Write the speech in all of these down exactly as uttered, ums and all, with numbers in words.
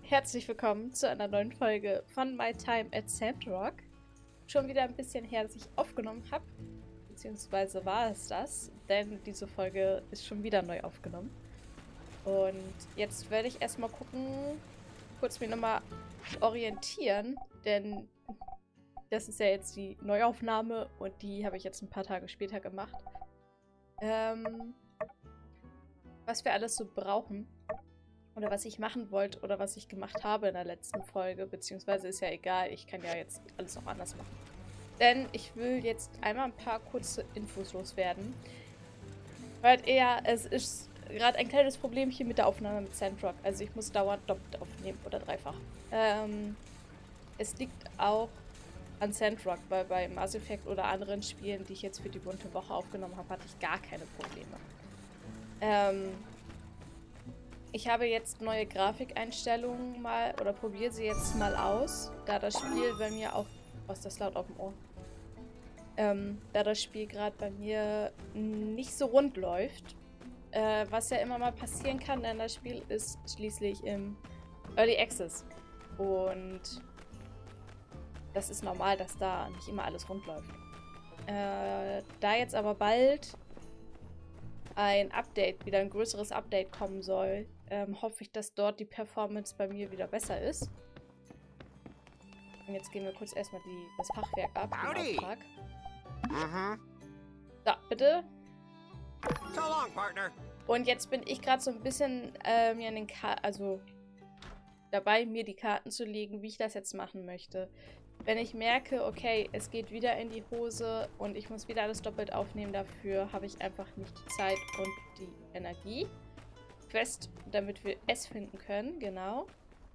Herzlich willkommen zu einer neuen Folge von My Time at Sandrock. Schon wieder ein bisschen her, dass ich aufgenommen habe, beziehungsweise war es das, denn diese Folge ist schon wieder neu aufgenommen. Und jetzt werde ich erstmal gucken, kurz mir nochmal orientieren, denn das ist ja jetzt die Neuaufnahme und die habe ich jetzt ein paar Tage später gemacht. Ähm, was wir alles so brauchen. Oder was ich machen wollte oder was ich gemacht habe in der letzten Folge. Beziehungsweise ist ja egal, ich kann ja jetzt alles auch anders machen. Denn ich will jetzt einmal ein paar kurze Infos loswerden. Weil eher, es ist gerade ein kleines Problemchen mit der Aufnahme mit Sandrock. Also ich muss dauernd doppelt aufnehmen oder dreifach. Ähm, es liegt auch an Sandrock, weil bei Mass Effect oder anderen Spielen, die ich jetzt für die bunte Woche aufgenommen habe, hatte ich gar keine Probleme. Ähm... Ich habe jetzt neue Grafikeinstellungen mal, oder probiere sie jetzt mal aus, da das Spiel bei mir auch, was ist das laut auf dem Ohr, ähm, da das Spiel gerade bei mir nicht so rund läuft, äh, was ja immer mal passieren kann, denn das Spiel ist schließlich im Early Access und das ist normal, dass da nicht immer alles rund läuft. Äh, da jetzt aber bald ein Update, wieder ein größeres Update kommen soll, ähm, hoffe ich, dass dort die Performance bei mir wieder besser ist. Und jetzt gehen wir kurz erstmal die, das Fachwerk ab, den Auftrag. Mhm. Da, bitte. So long, partner. Und jetzt bin ich gerade so ein bisschen äh, mir an den Ka also dabei, mir die Karten zu legen, wie ich das jetzt machen möchte. Wenn ich merke, okay, es geht wieder in die Hose und ich muss wieder alles doppelt aufnehmen, dafür habe ich einfach nicht die Zeit und die Energie. Quest, damit wir es finden können, genau.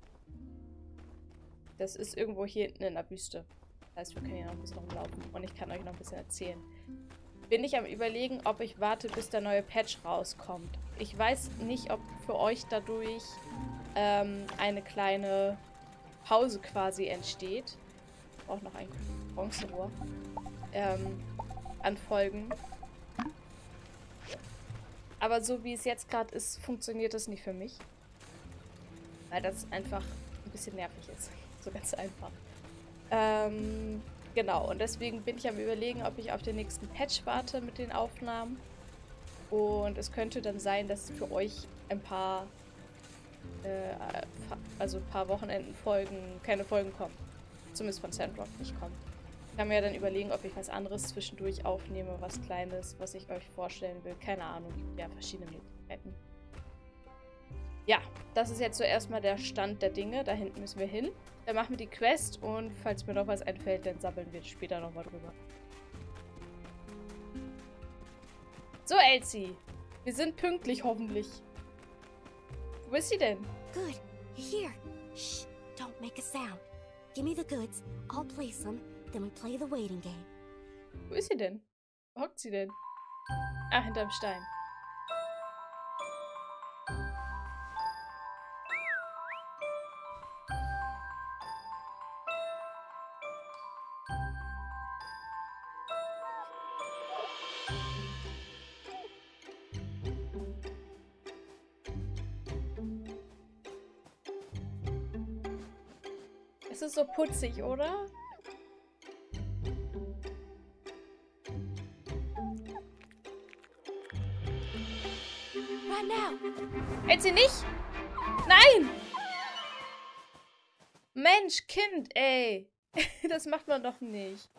Das ist irgendwo hier hinten in der Wüste. Das heißt, wir können hier noch ein bisschen rumlaufen und ich kann euch noch ein bisschen erzählen. Bin ich am Überlegen, ob ich warte, bis der neue Patch rauskommt. Ich weiß nicht, ob für euch dadurch ähm, eine kleine Pause quasi entsteht. Auch noch ein Bronzerohr. Ähm, an Folgen. Aber so wie es jetzt gerade ist, funktioniert das nicht für mich. Weil das einfach ein bisschen nervig ist. So ganz einfach. Ähm, genau. Und deswegen bin ich am Überlegen, ob ich auf den nächsten Patch warte mit den Aufnahmen. Und es könnte dann sein, dass für euch ein paar, äh, also ein paar Wochenenden-Folgen, keine Folgen kommen. Zumindest von Sandrock nicht kommen. Ich kann mir ja dann überlegen, ob ich was anderes zwischendurch aufnehme, was Kleines, was ich euch vorstellen will. Keine Ahnung, ja, verschiedene Möglichkeiten. Ja, das ist jetzt so erstmal der Stand der Dinge. Da hinten müssen wir hin. Dann machen wir die Quest und falls mir noch was einfällt, dann sammeln wir später nochmal drüber. So, Elsie. Wir sind pünktlich, hoffentlich. Wo ist sie denn? Good. You're here. Shh. Don't make a sound. Give me the goods. I'll place them. Then we play the waiting game. Wo ist sie denn? Wo hockt sie denn? Ah, hinterm Stein. Es ist so putzig, oder? Run now. Hält sie nicht? Nein! Mensch, Kind, ey. Das macht man doch nicht.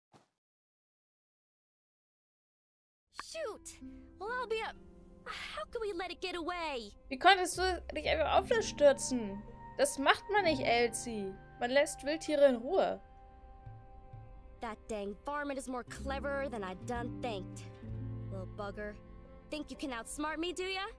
Shoot. Well, I'll be up. How can we let it get away? Wie konntest du dich einfach auf das stürzen? Das macht man nicht, Elsie. Man lässt Wildtiere in Ruhe. That dang varmint is more cleverer than I done thinked. Little bugger. Think you can outsmart me, do ya?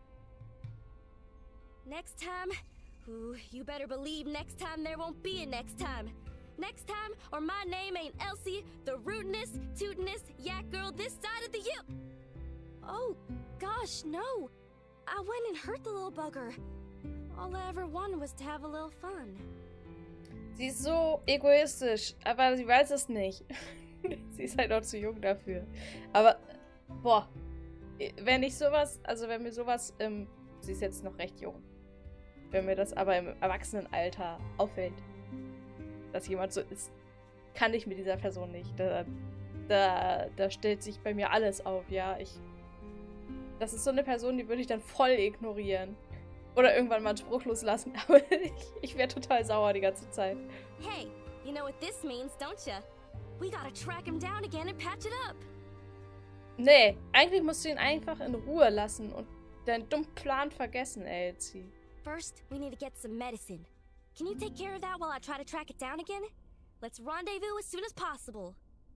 Next time? Ooh, you better believe next time there won't be a next time. Next time, or my name ain't Elsie, the rootinest, tootinest yak girl this side of the U. Oh, gosh, no. I went and hurt the little bugger. All I ever wanted was to have a little fun. Sie ist so egoistisch, aber sie weiß es nicht. Sie ist halt noch zu jung dafür. Aber, boah, wenn ich sowas, also wenn mir sowas, ähm, sie ist jetzt noch recht jung. Wenn mir das aber im Erwachsenenalter auffällt, dass jemand so ist, kann ich mit dieser Person nicht. Da, da, da stellt sich bei mir alles auf, ja. Ich, das ist so eine Person, die würde ich dann voll ignorieren. Oder irgendwann mal einen Spruch loslassen. Aber ich, ich wäre total sauer die ganze Zeit. Hey, you know what this means, don't ya? We gotta track him down again and patch it up. Nee, eigentlich musst du ihn einfach in Ruhe lassen und deinen dummen Plan vergessen, Elsie. First, we need to get some medicine. Can you take care of that while I try to track it down again? Let's rendezvous as soon as possible.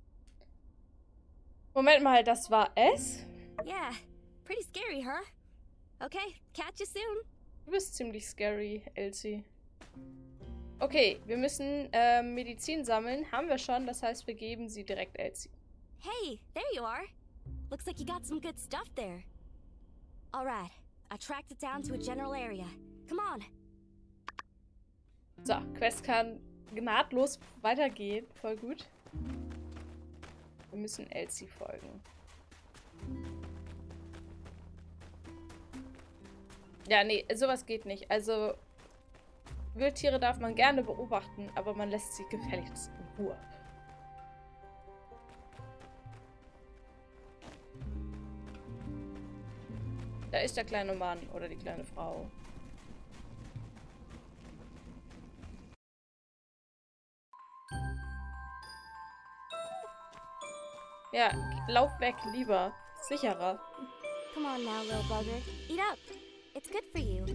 Moment mal, das war es? Yeah, pretty scary, huh? Okay, catch you soon. Du bist ziemlich scary, Elsie. Okay, wir müssen äh, Medizin sammeln. Haben wir schon, das heißt, wir geben sie direkt Elsie. Hey, there you are. Looks like you got some good stuff there. Alright, I tracked it down to a general area. Come on. So, Quest kann gnadlos weitergehen. Voll gut. Wir müssen Elsie folgen. Ja, nee, sowas geht nicht. Also, Wildtiere darf man gerne beobachten, aber man lässt sie gefälligst in Ruhe. Da ist der kleine Mann oder die kleine Frau. Ja, lauf weg, lieber. Sicherer. Come on now, little bugger. Eat up. It's good for you.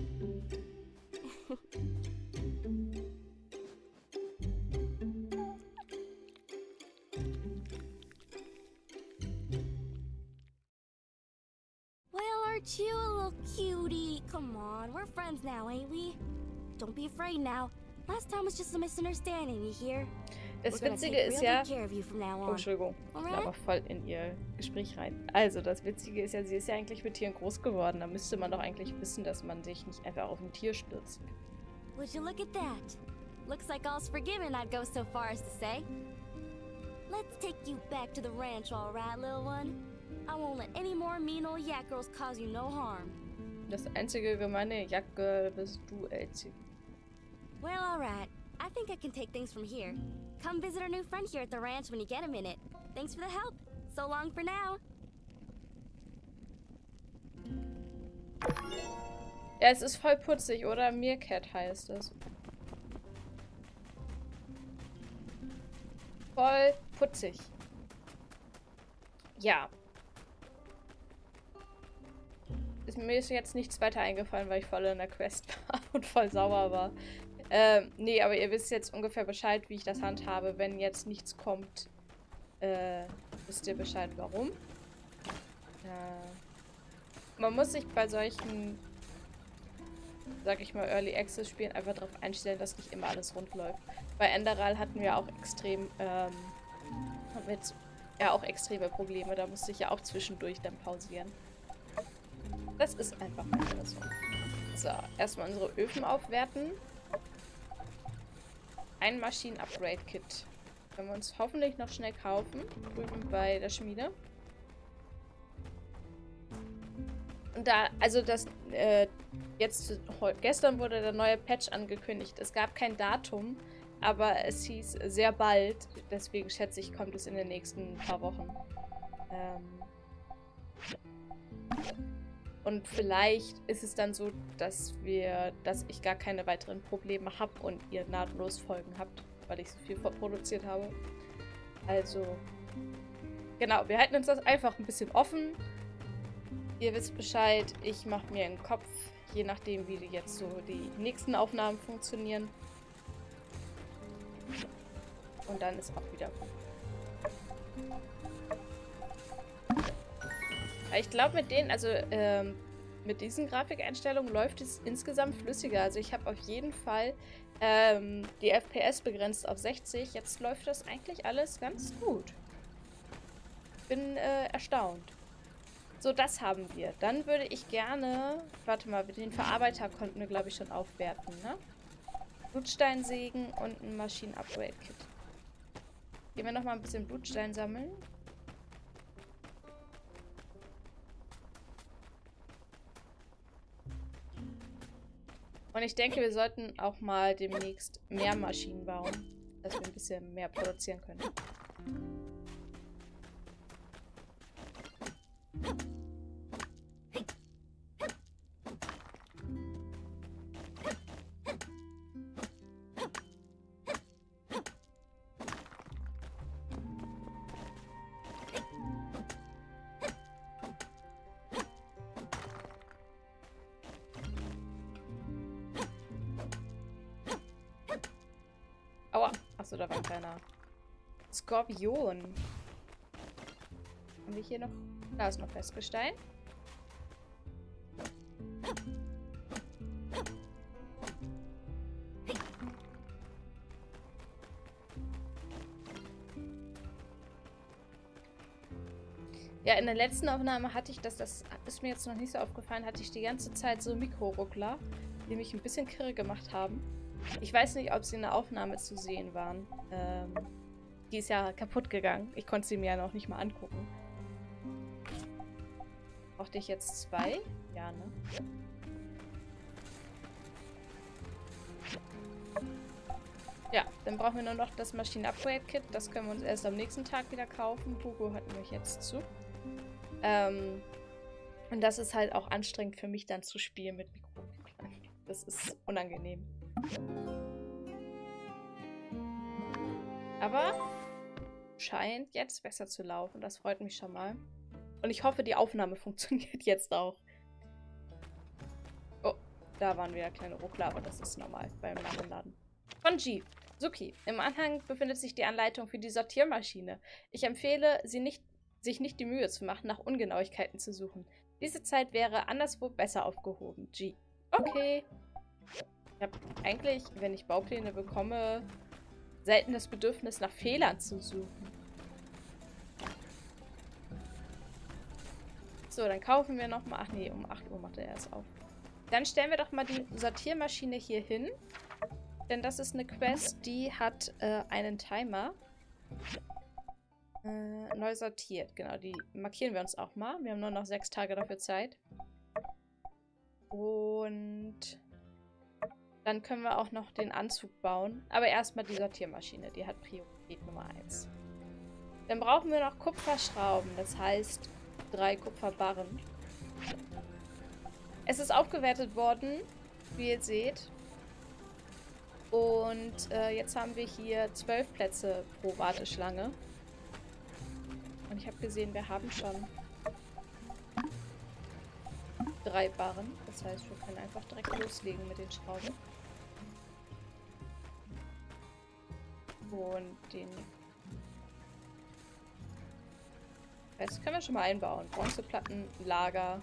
Well, aren't you a little cutie? Come on, we're friends now, ain't we? Don't be afraid now. Last time was just a misunderstanding, you hear? Das Witzige ist ja... Oh, Entschuldigung, ich laber voll in ihr Gespräch rein. Also, das Witzige ist ja, sie ist ja eigentlich mit Tieren groß geworden. Da müsste man doch eigentlich wissen, dass man sich nicht einfach auf ein Tier stürzt. Would you look at that? Looks like all's forgiven, I'd go so far as to say. Let's take you back to the ranch, all right, little one? I won't let any more mean old yak girls cause you no harm. Das einzige gemeine Yak-Girl bist du, Elsie. Well, all right. I think I can take things from here. Come visit our new friend here at the ranch when you get a minute. Thanks for the help. So long for now. Ja, es ist voll putzig, oder? Meerkat heißt es. Voll putzig. Ja. Ist mir ist jetzt nichts weiter eingefallen, weil ich voll in der Quest war und voll sauer war. Ähm, nee, aber ihr wisst jetzt ungefähr Bescheid, wie ich das handhabe. Wenn jetzt nichts kommt, äh, wisst ihr Bescheid, warum. Äh, man muss sich bei solchen, sag ich mal, Early Access Spielen einfach darauf einstellen, dass nicht immer alles rund läuft. Bei Enderal hatten wir auch extrem, ähm, mit, ja auch extreme Probleme. Da musste ich ja auch zwischendurch dann pausieren. Das ist einfach mal so. So, erstmal unsere Öfen aufwerten. Ein Maschinen-Upgrade-Kit. Können wir uns hoffentlich noch schnell kaufen. Drüben bei der Schmiede. Und da, also das, äh, jetzt, gestern wurde der neue Patch angekündigt. Es gab kein Datum, aber es hieß sehr bald. Deswegen schätze ich, kommt es in den nächsten paar Wochen. Ähm... Und vielleicht ist es dann so, dass wir, dass ich gar keine weiteren Probleme habe und ihr nahtlos Folgen habt, weil ich so viel vorproduziert habe. Also, genau, wir halten uns das einfach ein bisschen offen. Ihr wisst Bescheid, ich mache mir einen Kopf, je nachdem, wie jetzt so die nächsten Aufnahmen funktionieren. Und dann ist auch wieder gut. Ich glaube, mit denen, also ähm, mit diesen Grafikeinstellungen läuft es insgesamt flüssiger. Also ich habe auf jeden Fall ähm, die F P S begrenzt auf sechzig. Jetzt läuft das eigentlich alles ganz gut. Bin äh, erstaunt. So, das haben wir. Dann würde ich gerne, warte mal, den Verarbeiter konnten wir, glaube ich, schon aufwerten, ne? Blutsteinsägen und ein Maschinen-Upgrade-Kit. Gehen wir nochmal ein bisschen Blutstein sammeln. Und ich denke, wir sollten auch mal demnächst mehr Maschinen bauen, dass wir ein bisschen mehr produzieren können. Aua. Achso, da war ein kleiner Skorpion. Haben wir hier noch... Da ist noch Festgestein. Ja, in der letzten Aufnahme hatte ich das, das ist mir jetzt noch nicht so aufgefallen, hatte ich die ganze Zeit so Mikroruckler, die mich ein bisschen kirre gemacht haben. Ich weiß nicht, ob sie in der Aufnahme zu sehen waren. Ähm, die ist ja kaputt gegangen. Ich konnte sie mir ja noch nicht mal angucken. Brauchte ich jetzt zwei? Ja, ne? Ja, dann brauchen wir nur noch das Maschinen-Upgrade-Kit. Das können wir uns erst am nächsten Tag wieder kaufen. Hugo hat nämlich jetzt zu. Ähm, und das ist halt auch anstrengend für mich dann zu spielen mit Mikrorucklern. Das ist unangenehm. Aber scheint jetzt besser zu laufen. Das freut mich schon mal. Und ich hoffe, die Aufnahme funktioniert jetzt auch. Oh, da waren wieder kleine Ruckler, aber das ist normal beim Laden. Von G. Suki. Im Anhang befindet sich die Anleitung für die Sortiermaschine. Ich empfehle, sie nicht, sich nicht die Mühe zu machen, nach Ungenauigkeiten zu suchen. Diese Zeit wäre anderswo besser aufgehoben. G. Okay. Ich habe eigentlich, wenn ich Baupläne bekomme, selten das Bedürfnis, nach Fehlern zu suchen. So, dann kaufen wir nochmal... Ach nee, um acht Uhr macht er erst auf. Dann stellen wir doch mal die Sortiermaschine hier hin. Denn das ist eine Quest, die hat äh, einen Timer. Äh, neu sortiert. Genau, die markieren wir uns auch mal. Wir haben nur noch sechs Tage dafür Zeit. Und... dann können wir auch noch den Anzug bauen. Aber erstmal die Sortiermaschine. Die hat Priorität Nummer eins. Dann brauchen wir noch Kupferschrauben. Das heißt, drei Kupferbarren. Es ist aufgewertet worden, wie ihr seht. Und äh, jetzt haben wir hier zwölf Plätze pro Warteschlange. Und ich habe gesehen, wir haben schon drei Barren. Das heißt, wir können einfach direkt loslegen mit den Schrauben. Und den Rest können wir schon mal einbauen. Bronzeplatten, Lager.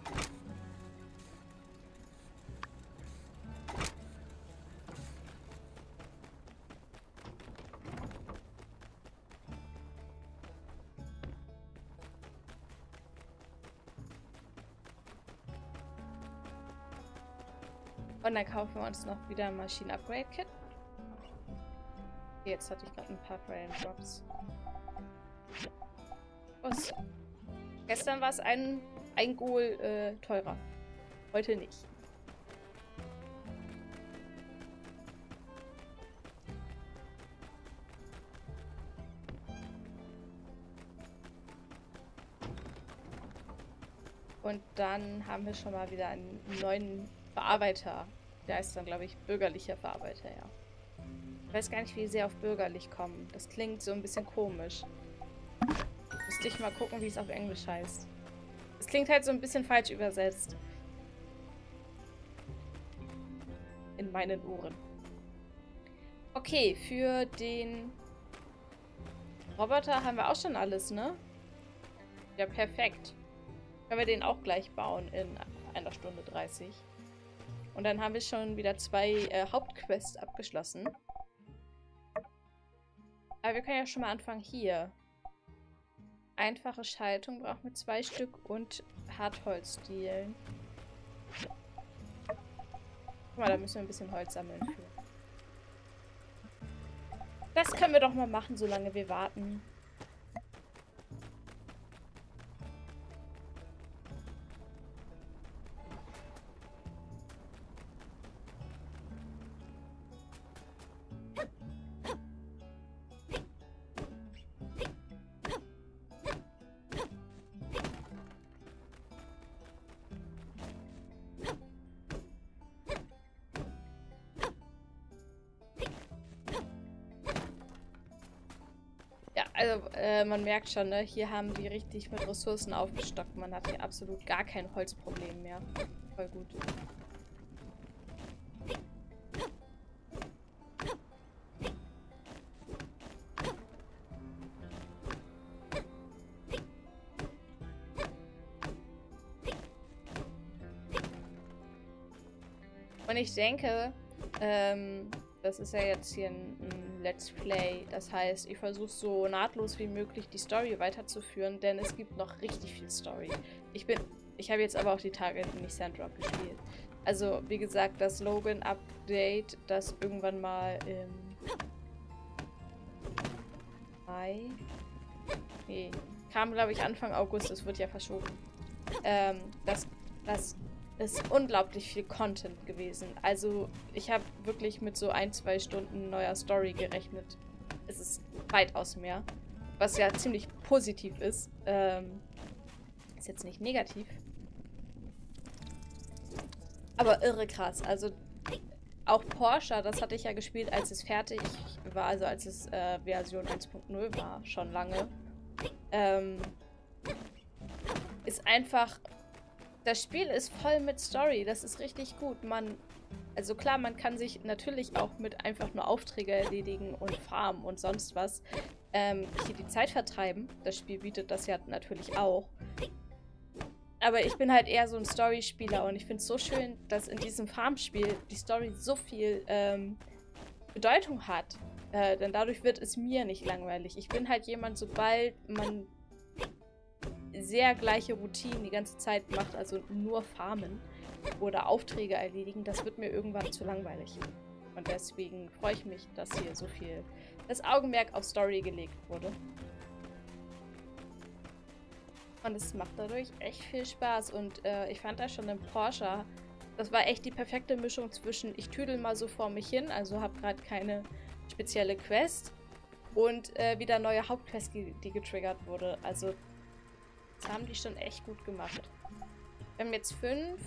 Und dann kaufen wir uns noch wieder ein Maschinen-Upgrade-Kit. Jetzt hatte ich gerade ein paar Brain Drops. Was? Gestern war es ein, ein Goal äh, teurer. Heute nicht. Und dann haben wir schon mal wieder einen neuen Verarbeiter. Der heißt dann, glaube ich, bürgerlicher Verarbeiter, ja. Ich weiß gar nicht, wie sie auf bürgerlich kommen. Das klingt so ein bisschen komisch. Müsste ich mal gucken, wie es auf Englisch heißt. Es klingt halt so ein bisschen falsch übersetzt. In meinen Ohren. Okay, für den Roboter haben wir auch schon alles, ne? Ja, perfekt. Können wir den auch gleich bauen in einer Stunde dreißig. Und dann haben wir schon wieder zwei äh, Hauptquests abgeschlossen. Aber wir können ja schon mal anfangen hier. Einfache Schaltung brauchen wir zwei Stück und Hartholzdielen. Guck mal, da müssen wir ein bisschen Holz sammeln für. Das können wir doch mal machen, solange wir warten. Also, äh, man merkt schon, ne? Hier haben die richtig mit Ressourcen aufgestockt. Man hat hier absolut gar kein Holzproblem mehr. Voll gut. Und ich denke, ähm, das ist ja jetzt hier ein, ein Let's Play. Das heißt, ich versuche so nahtlos wie möglich die Story weiterzuführen, denn es gibt noch richtig viel Story. Ich bin, ich habe jetzt aber auch die Tage nicht Sandrock gespielt. Also, wie gesagt, das Logan-Update, das irgendwann mal im Mai, nee, kam, glaube ich, Anfang August, es wird ja verschoben. Ähm, das, das ist unglaublich viel Content gewesen. Also ich habe wirklich mit so ein, zwei Stunden neuer Story gerechnet. Es ist weitaus mehr. Was ja ziemlich positiv ist. Ähm, ist jetzt nicht negativ. Aber irre krass. Also auch Porsche, das hatte ich ja gespielt, als es fertig war. Also als es äh, Version eins Punkt null war. Schon lange. Ähm, ist einfach... Das Spiel ist voll mit Story, das ist richtig gut. Man, also klar, man kann sich natürlich auch mit einfach nur Aufträge erledigen und farmen und sonst was ähm, hier die Zeit vertreiben. Das Spiel bietet das ja natürlich auch. Aber ich bin halt eher so ein Story-Spieler und ich finde es so schön, dass in diesem Farmspiel die Story so viel ähm, Bedeutung hat. Äh, denn dadurch wird es mir nicht langweilig. Ich bin halt jemand, sobald man sehr gleiche Routinen die ganze Zeit macht, also nur farmen oder Aufträge erledigen, das wird mir irgendwann zu langweilig. Und deswegen freue ich mich, dass hier so viel das Augenmerk auf Story gelegt wurde. Und es macht dadurch echt viel Spaß. Und äh, ich fand das schon im Porsche, das war echt die perfekte Mischung zwischen ich tüdel mal so vor mich hin, also habe gerade keine spezielle Quest, und äh, wieder neue Hauptquest, die, die getriggert wurde. Also das haben die schon echt gut gemacht. Wir haben jetzt fünf.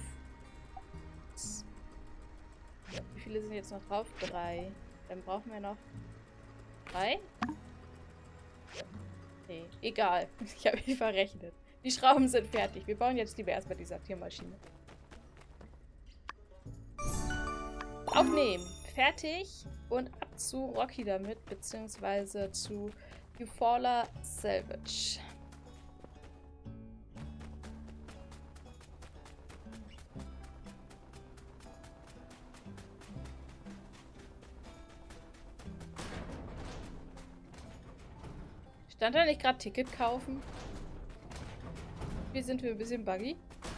Wie viele sind jetzt noch drauf? Drei. Dann brauchen wir noch drei. Nee, egal. Ich habe mich verrechnet. Die Schrauben sind fertig. Wir bauen jetzt lieber erstmal die Sortiermaschine. Aufnehmen. Fertig. Und ab zu Rocky damit, beziehungsweise zu Eufaula Salvage. Stand da nicht gerade Ticket kaufen? Hier sind wir ein bisschen buggy.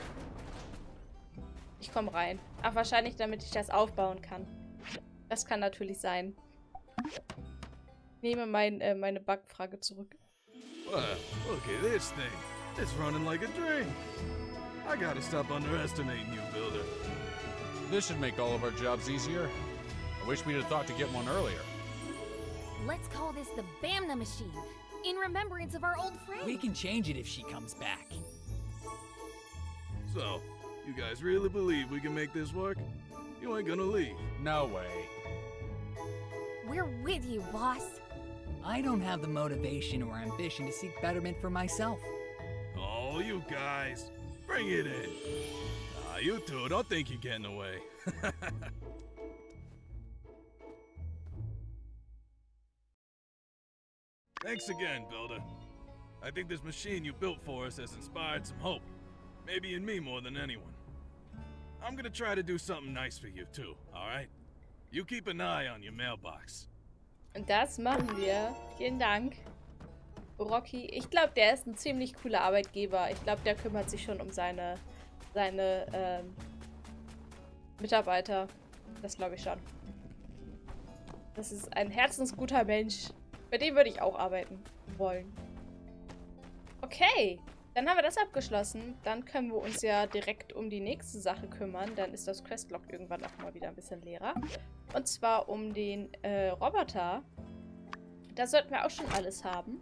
Ich komme rein. Ach, wahrscheinlich, damit ich das aufbauen kann. Das kann natürlich sein. Ich nehme mein, äh, meine Bugfrage zurück. Well, look at this thing. It's running like a dream. I gotta stop underestimating you, Builder. This should make all of our jobs easier. I wish we'd have thought to get one earlier. Let's call this the Bamna machine, in remembrance of our old friend. We can change it if she comes back. So, you guys really believe we can make this work? You ain't gonna leave. No way. We're with you, boss. I don't have the motivation or ambition to seek betterment for myself. Oh, you guys. Bring it in. Ah, you two, don't think you're getting away. Thanks again, Builder. I think this machine you built for us has inspired some hope. Maybe in me more than anyone. I'm gonna try to do something nice for you too, alright? You keep an eye on your mailbox. Und das machen wir. Vielen Dank, Rocky. Ich glaube, der ist ein ziemlich cooler Arbeitgeber. Ich glaube, der kümmert sich schon um seine, seine ähm, Mitarbeiter. Das glaube ich schon. Das ist ein herzensguter Mensch. Bei dem würde ich auch arbeiten wollen. Okay, dann haben wir das abgeschlossen. Dann können wir uns ja direkt um die nächste Sache kümmern. Dann ist das Questlog irgendwann auch mal wieder ein bisschen leerer. Und zwar um den äh, Roboter. Da sollten wir auch schon alles haben.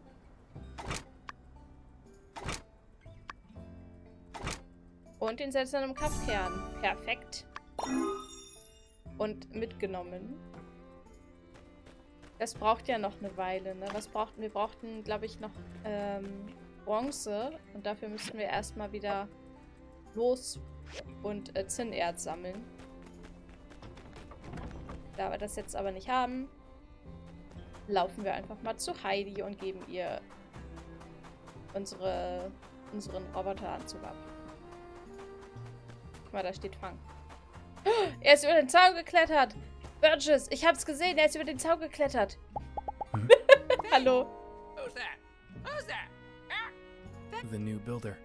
Und den seltsamen Kampfkern. Perfekt. Und mitgenommen. Das braucht ja noch eine Weile, ne? Was brauchten wir? brauchten, glaube ich, noch ähm, Bronze. Und dafür müssten wir erstmal wieder los und äh, Zinnerz sammeln. Da wir das jetzt aber nicht haben, laufen wir einfach mal zu Heidi und geben ihr unsere, unseren Roboteranzug ab. Guck mal, da steht Fang. Oh, er ist über den Zaun geklettert! Burgess, ich hab's gesehen, er ist über den Zaun geklettert. Hm? Hallo. Who's that? Who's that? Ah! The new builder.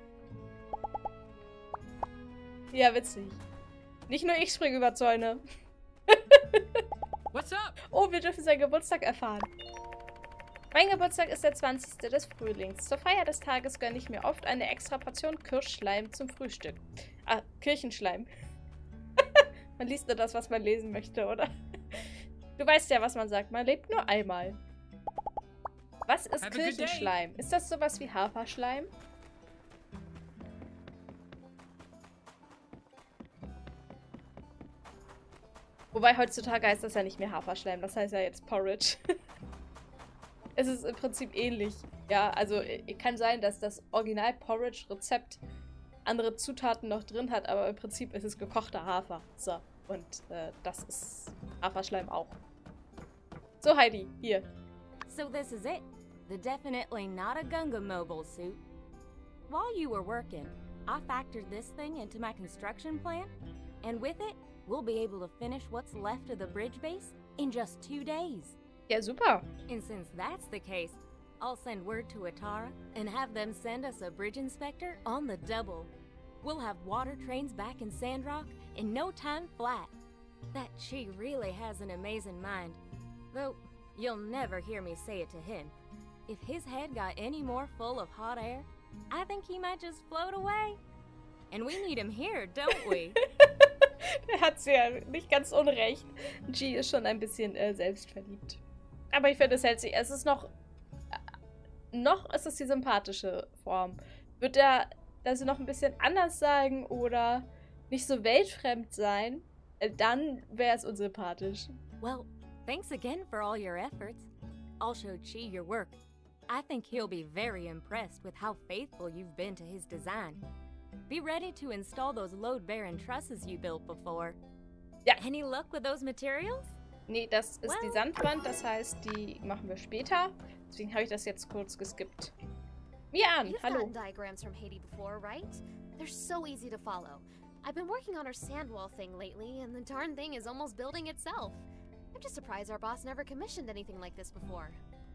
Ja, witzig. Nicht nur ich springe über Zäune. What's up? Oh, wir dürfen seinen Geburtstag erfahren. Mein Geburtstag ist der zwanzigste des Frühlings. Zur Feier des Tages gönne ich mir oft eine extra Portion Kirschschleim zum Frühstück. Ah, Kirchenschleim. Man liest nur das, was man lesen möchte, oder? Du weißt ja, was man sagt. Man lebt nur einmal. Was ist Have a good Kirchenschleim? Ist das sowas wie Haferschleim? Wobei heutzutage heißt das ja nicht mehr Haferschleim. Das heißt ja jetzt Porridge. Es ist im Prinzip ähnlich. Ja, also kann sein, dass das Original-Porridge-Rezept andere Zutaten noch drin hat, aber im Prinzip ist es gekochter Hafer. So, und äh, das ist Haferschleim auch. So, Heidi, hier. So this is it. The definitely not a Gunga mobile suit. While you were working, I factored this thing into my construction plan, and with it, we'll be able to finish what's left of the bridge base in just two days. Ja, super. And since that's the case, I'll send word to Atara and have them send us a bridge inspector on the double. We'll have water trains back in Sandrock in no time flat. That Chi really has an amazing mind. Though, you'll never hear me say it to him. If his head got any more full of hot air, I think he might just float away. And we need him here, don't we? Der hat's ja nicht ganz unrecht. G ist schon ein bisschen äh, selbstverliebt. Aber ich finde, es hält sich. Es ist noch. Äh, noch ist es die sympathische Form. Wird er das noch ein bisschen anders sagen oder nicht so weltfremd sein, äh, dann wäre es unsympathisch. Well, thanks again for all your efforts. I'll show Chi your work. I think he'll be very impressed with how faithful you've been to his design. Be ready to install those load-bearing trusses you built before. Ja. Any luck with those materials? Nee, das ist Well. die Sandwand, das heißt, die machen wir später. Deswegen habe ich das jetzt kurz geskippt. Mian, You've hallo. gotten diagrams from Haiti before, right? They're so easy to follow. I've been working on our sand wall thing lately, and the darn thing is almost building itself. I'm just surprised our boss never commissioned anything like this before.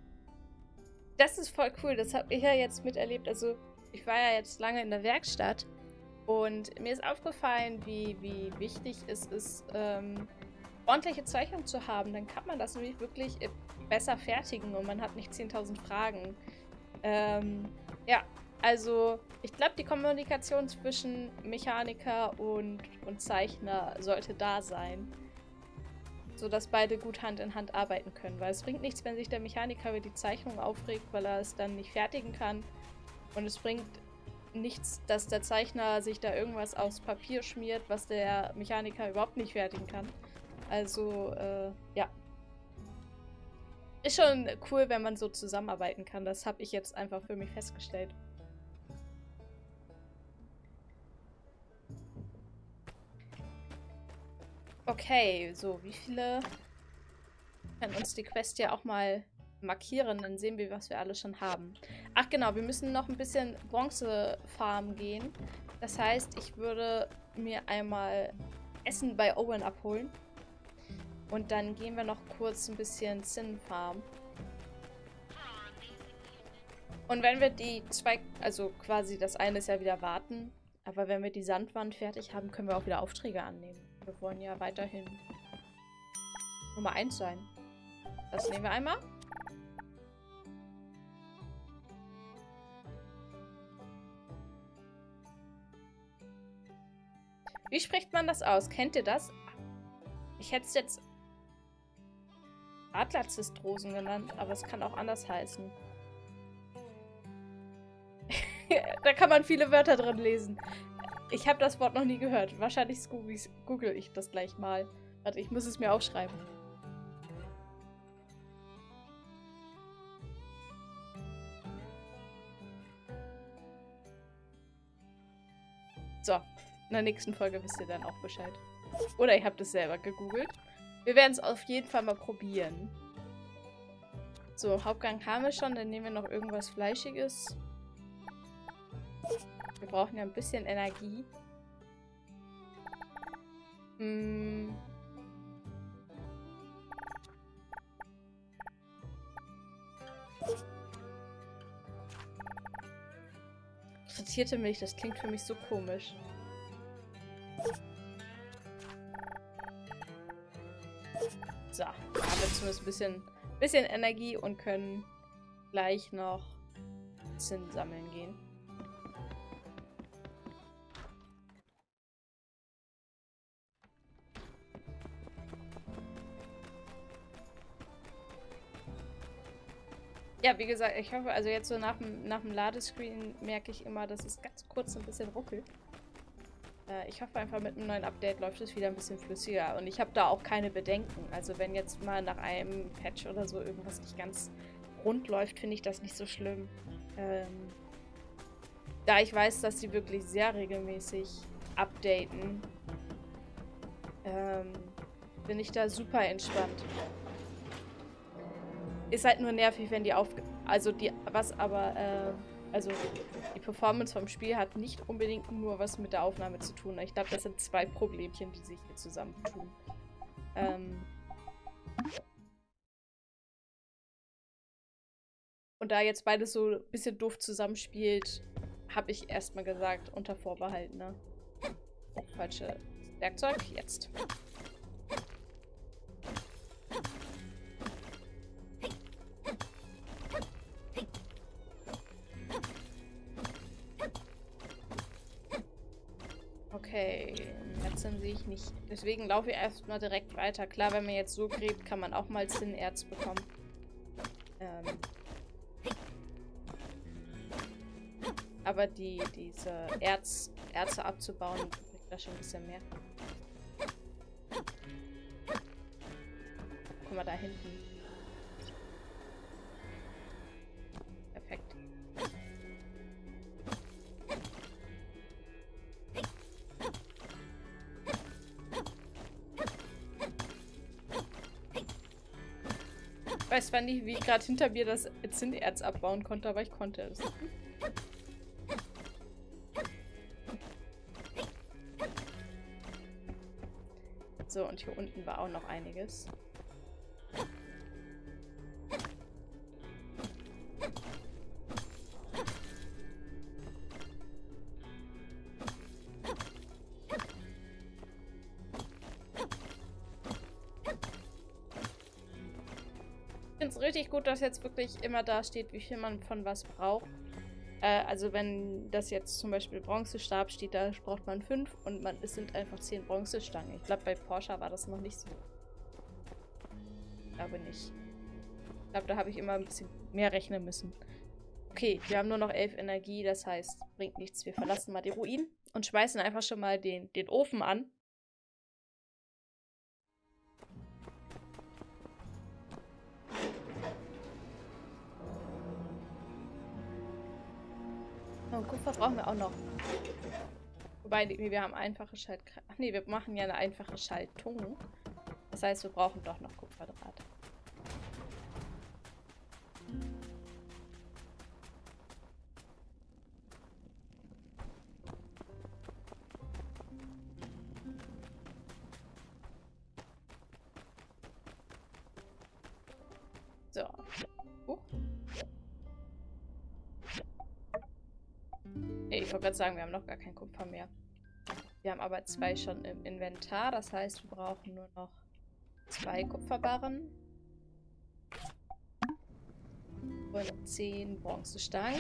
Das ist voll cool, das habe ich ja jetzt miterlebt. Also, ich war ja jetzt lange in der Werkstatt und mir ist aufgefallen, wie, wie wichtig es ist, ähm, ordentliche Zeichnung zu haben. Dann kann man das nämlich wirklich besser fertigen und man hat nicht zehntausend Fragen. Ähm, ja, also ich glaube, die Kommunikation zwischen Mechaniker und, und Zeichner sollte da sein. Sodass beide gut Hand in Hand arbeiten können. Weil es bringt nichts, wenn sich der Mechaniker über die Zeichnung aufregt, weil er es dann nicht fertigen kann. Und es bringt nichts, dass der Zeichner sich da irgendwas aufs Papier schmiert, was der Mechaniker überhaupt nicht fertigen kann. Also, äh, ja. Ist schon cool, wenn man so zusammenarbeiten kann. Das habe ich jetzt einfach für mich festgestellt. Okay, so, wie viele können uns die Quest ja auch mal markieren, dann sehen wir, was wir alle schon haben. Ach genau, wir müssen noch ein bisschen Bronze farmen gehen. Das heißt, ich würde mir einmal Essen bei Owen abholen. Und dann gehen wir noch kurz ein bisschen Zinn farmen. Und wenn wir die zwei, also quasi das eine ist ja wieder warten, aber wenn wir die Sandwand fertig haben, können wir auch wieder Aufträge annehmen. Wir wollen ja weiterhin Nummer eins sein. Das nehmen wir einmal. Wie spricht man das aus? Kennt ihr das? Ich hätte es jetzt Adlerzistrosen genannt, aber es kann auch anders heißen. Da kann man viele Wörter drin lesen. Ich habe das Wort noch nie gehört. Wahrscheinlich google ich das gleich mal. Warte, ich muss es mir aufschreiben. So, in der nächsten Folge wisst ihr dann auch Bescheid. Oder ihr habt es selber gegoogelt. Wir werden es auf jeden Fall mal probieren. So, Hauptgang haben wir schon. Dann nehmen wir noch irgendwas Fleischiges. Wir brauchen ja ein bisschen Energie. Hm. Frittierte Milch, das klingt für mich so komisch. So, haben wir zumindest ein bisschen, bisschen Energie und können gleich noch Zinn sammeln gehen. Ja, wie gesagt, ich hoffe, also jetzt so nach dem, nach dem Ladescreen merke ich immer, dass es ganz kurz ein bisschen ruckelt. Äh, ich hoffe einfach, mit einem neuen Update läuft es wieder ein bisschen flüssiger. Und ich habe da auch keine Bedenken. Also wenn jetzt mal nach einem Patch oder so irgendwas nicht ganz rund läuft, finde ich das nicht so schlimm. Ähm, da ich weiß, dass sie wirklich sehr regelmäßig updaten, ähm, bin ich da super entspannt. Ist halt nur nervig, wenn die auf... Also die... Was aber... Äh, also die Performance vom Spiel hat nicht unbedingt nur was mit der Aufnahme zu tun. Ich glaube, das sind zwei Problemchen, die sich hier zusammentun. Ähm... Und da jetzt beides so ein bisschen doof zusammenspielt, habe ich erstmal gesagt, unter Vorbehalt, ne? Falsche Werkzeug, jetzt. Okay, jetzt sehe ich nicht. Deswegen laufe ich erstmal direkt weiter. Klar, wenn man jetzt so gräbt, kann man auch mal Zinnerz bekommen. Ähm. Aber die, diese Erz, Erze abzubauen, bringt da schon ein bisschen mehr. Guck mal da hinten. Perfekt. Ich weiß zwar nicht, wie ich gerade hinter mir das Zinnerz abbauen konnte, aber ich konnte es. So, und hier unten war auch noch einiges. Ich finde es richtig gut, dass jetzt wirklich immer da steht, wie viel man von was braucht. Äh, also wenn das jetzt zum Beispiel Bronzestab steht, da braucht man fünf und man, es sind einfach zehn Bronzestangen. Ich glaube, bei Porsche war das noch nicht so. Ich glaube nicht. Ich glaube, da habe ich immer ein bisschen mehr rechnen müssen. Okay, wir haben nur noch elf Energie, das heißt, bringt nichts. Wir verlassen mal die Ruinen und schmeißen einfach schon mal den, den Ofen an. Und Kupfer brauchen wir auch noch. Wobei, wir haben einfache Schalt... Ach nee, wir machen ja eine einfache Schaltung. Das heißt, wir brauchen doch noch Kupferdraht. So. Uh. Ich wollte gerade sagen, wir haben noch gar kein Kupfer mehr. Wir haben aber zwei schon im Inventar. Das heißt, wir brauchen nur noch zwei Kupferbarren. Und zehn Bronzestangen.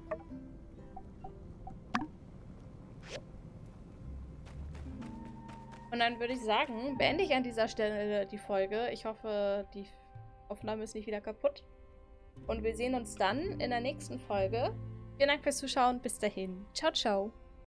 Und dann würde ich sagen, beende ich an dieser Stelle die Folge. Ich hoffe, die Aufnahme ist nicht wieder kaputt. Und wir sehen uns dann in der nächsten Folge. Vielen Dank fürs Zuschauen. Bis dahin. Ciao, ciao.